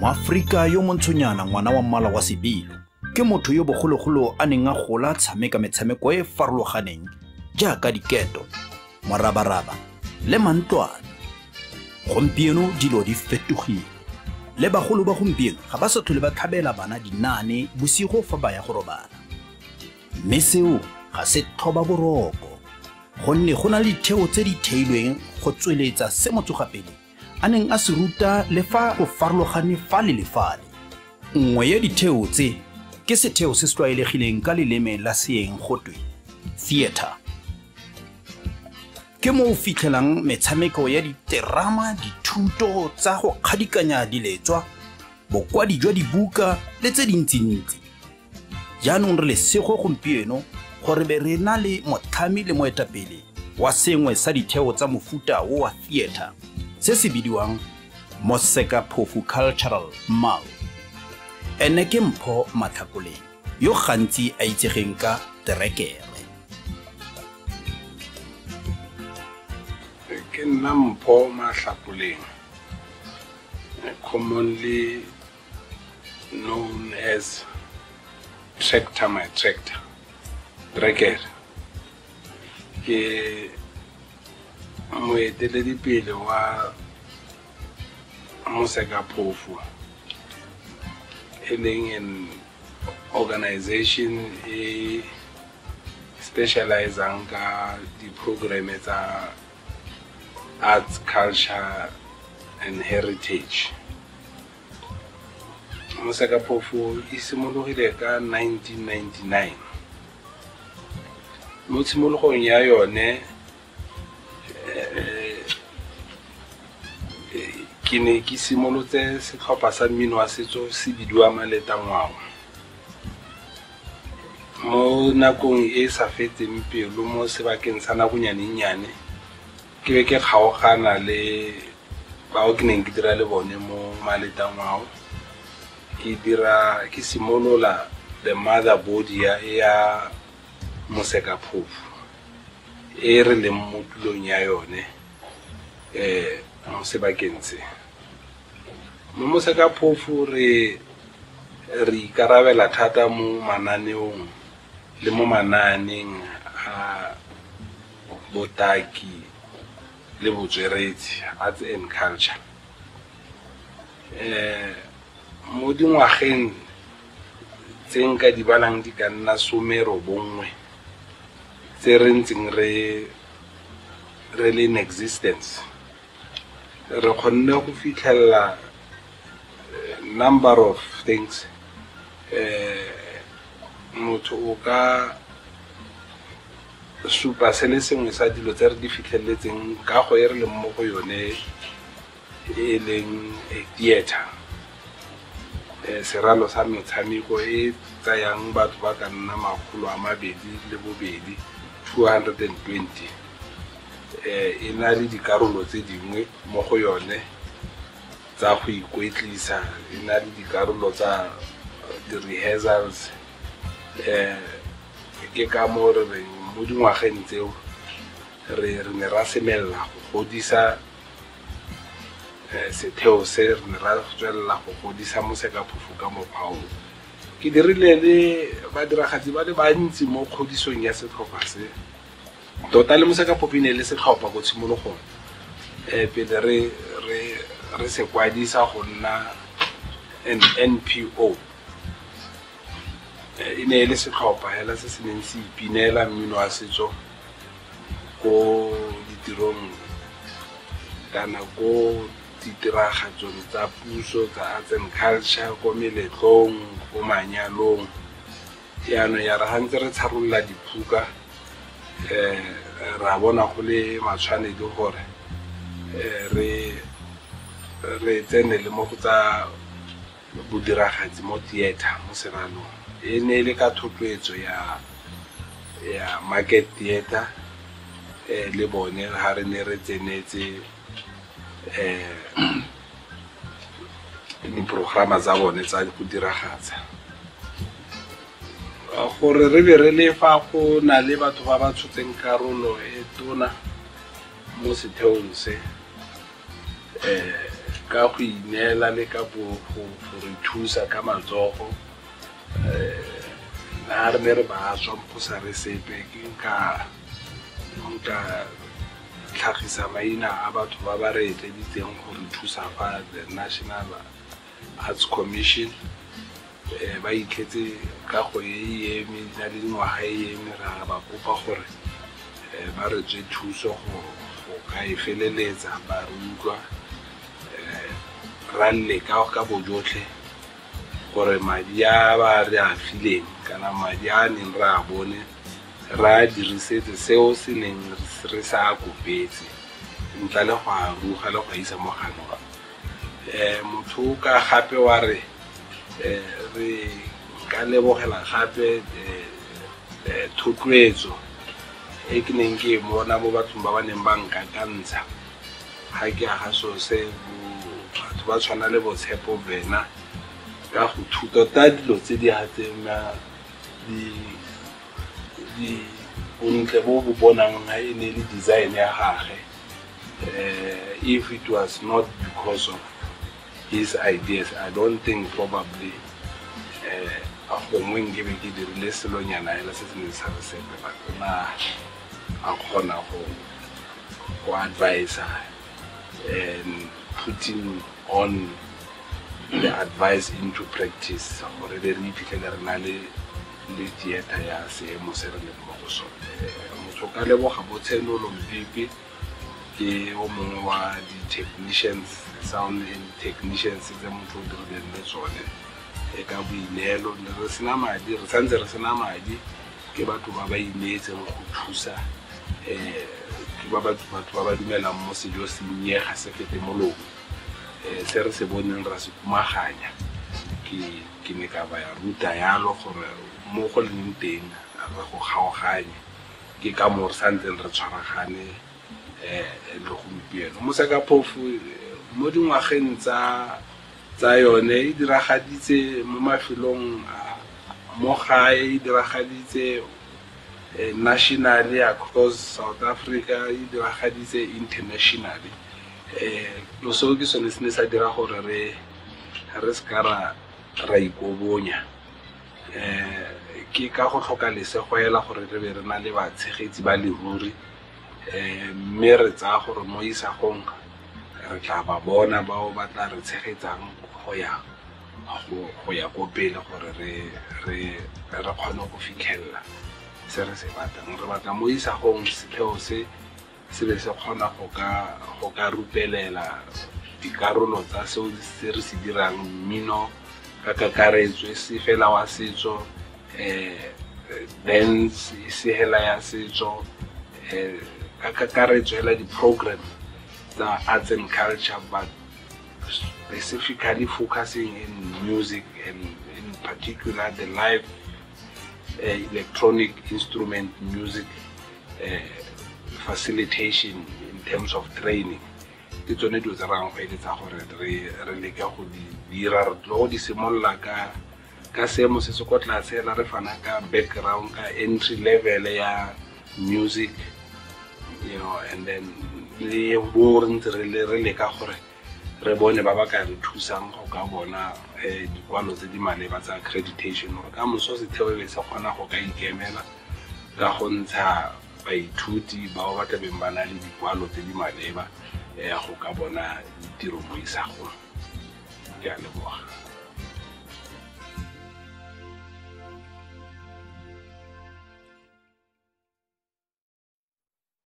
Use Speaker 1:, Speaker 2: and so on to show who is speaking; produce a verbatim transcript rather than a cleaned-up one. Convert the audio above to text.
Speaker 1: Moafrika yo montshonyana ngwana wa mmala wa sebilo ke motho yo bogologolo a neng a gola tshameka metshameko e farologaneng jaaka diketo, morabaraba le mantlwane. Gompieno dilo di fetogile le bagolo ba gompieno ga ba sa tlhole ba tlhabela bana dinaane bosigo fa ba ya go robala. Mme seo ga se thoba boroko gonne go na le ditheo tse di theilweng go tsweletsa se motsogapele a neng a se ruta le fa go farologane fa le lefale. Nngwe ya ditheo tse ke setheo se se tlwaelegileng ka leleme la seeng gotwe theater. Ke mo o fitlhelang metshameko ya diterama, dithuto tsa go kgadikanya diletswa, bokwadi jwa dibuka le tse dintsintsi. Jaanong re lesego gompieno gore be re na le motlhami le moetapele wa sengwe sa ditheo tsa mofuta wo wa theater se se bidiwang Mosekaphofu Cultural Mall. Ene ke Mpho Matlhakoleng yo gantsi a itsegeng ka terekere.
Speaker 2: Ke nna Mpho Matlhakoleng, commonly known as Tractor My Tractor, terekere. Ke moeteledipele wa Mosekaphofu, e leng an organization e specializang ka di-programe tsa arts, culture and heritage. Mosekaphofu e simologile ka nineteen ninety-nine. Mo tshimologong ya yone ke ne ke simolotse setlhopha sa mmino wa setso se bidiwa Maletangwao. Mo nakong e sa fetseng pelo mo sebakeng sa nakonyane-nyane ke be ke kgaogana le bao ke neng ke dira le bone mo Maletangwao. Ke dira ke simolola the motherboard ya ya Mosekaphofu e re leng mo tulong ya yone eh mo sebakeng se. Mo Mosekaphofu re re ikarabela thata mo mananeong le mo mananeng a botaki le botsweretshi, arts and culture. Eh mo dingwageng tse nka di balang di ka nna somero bongwe tse re ntseng re re le in existence, re kgonne go fitlhella number of things. eh motho o ka supa se le sengwe sa dilo tse re di fitlheletseng ka go e re le mo go yone e leng theater, seralo sa metshameko e tsayang batho ba ka nna makgolo a mabedi le bobedi, two hundred twenty. E na le dikarolo tse dingwe mo go yone tsa go ikwetlisa, e na le dikarolo tsa di-rehearsals. eh ke ka mo re mo dingwageng tseo re re ne ra semelela go godisa setheo se re ne ra tswelela go godisa Mosekaphofu ka mokgwa o. Ke dirile le badiragatsi ba le bantsi mo kgodisong ya setlhopha se. Tota le Mosekaphofu ne le setlhopha go tshimologong eh pele re re re se kwadisa go nna an N P O. E ne le setlhopha hela se se neng se ipinela mmino wa setso ko ditirong kana ko ditiragatsong tsa puso tsa arts and culture, ko meletlong, ko manyalong. Yaanong ya re gantse re tsharolola diphuka eh ra bona go le matshwanedi gore re re tsene le mo go tsa bodiragatsi mo theater mo seralong. E ne le ka thotloetso ya ya Market Theater eh le bone ha re ne re tsenetse eh diprograma tsa bone tsa go diragatsa gore re be re le fa go na le batho ba ba tshotseng karolo e tona mo setheong se. eh ka go inela le ka bo go re thusa ka matsogo eh na re ne re ba tswa go sa re sepe ke ka nka tlhagisa maina a batho ba ba re etseditseng go re thusa fa the National Arts Commission eh ba itletse ka go e eme na le ngwaga e eme ra ba kopa gore eh ba re tse thuso go go ka e feleletsa ba re utlwa eh ra le ka ka bojotlhe gore madi a ba re a fileng kana madi a neng ra bone ra dirisetse seo se neng re sa kopetse ntla le go a ruga le go isa mo ganwa eh motho ka gape wa re eh re ka lebogela gape eh thotloetso e ke neng ke bona mo bathong ba ba neng ba nka kantsha ga ke aga so se batho ba tshwana le Botshepo Bena ka go thuto ta dilo tse di hatseng na di di untle bo bo bonang ha e ne le design ya gagwe eh if it was not because of his ideas I don't think probably eh a go ngweng ke be ke dirile selonyana ela se se ne sa re sepe ba na a khona go go advise and putting on the advice into practice gore le re iphitlhele re na le le theater ya seemo se re le mo go sone motho ka leboga Botshenolo Mpipi ke o mongwe wa di technicians sound and technicians tse motho o dirileng le tsone e ka boinelo re sena madi re santse re sena madi ke batho ba ba inetseng go thusa eh ke ba batho ba ba dumelang mo sejo se nyega se fete molong eh se re se boneng ra se kumaganya ke ke ne ka ba ya ruta yalo gore mo go leng teng re go gaoganye ke ka mo re santse re tshwaragane eh le go mpieno mo se ka phofu mo dingwageng tsa tsa yone e diragaditse mo mafelong mo gae e diragaditse nationally across South Africa e diragaditse internationally eh lo so ke sone se ne sa dira gore re re skara ra ikobonya eh ke ka go tlhoka lesego ela gore re be re na le batshegetsi ba leruri eh mme re tsa gore mo isagong re tla ba bona ba o batla re tshegetsang go ya go ya go pele gore re re re kgone go fitlhella se re se batlang re batla mo isagong setheo se se be se kgona go ka go ka rupelela dikarolo tsa seo se re se dirang mmino ka kakaretso se fela wa setso eh dance se hela ya setso eh ka kakaretso hela di program tsa arts and culture but specifically focusing in music and in particular the live uh, electronic instrument music uh, facilitation in terms of training ke tsone dio tsa rang go eletsa gore re re le ka go di dira re tlo di simolla ka ka seemo se se kotla tsela re fana ka background ka entry level ya music you know and then le bo re re le ka gore re bone ba ba ka re thusang go ka bona eh dikwalo tse di maleba tsa accreditation gore ka moso se theowe se kgona go ka ikemela ka go ntsha baithuti ba ba tla beng bana le dikwalo tse di maleba eh go ka bona ditiro mo isagong ya leboga.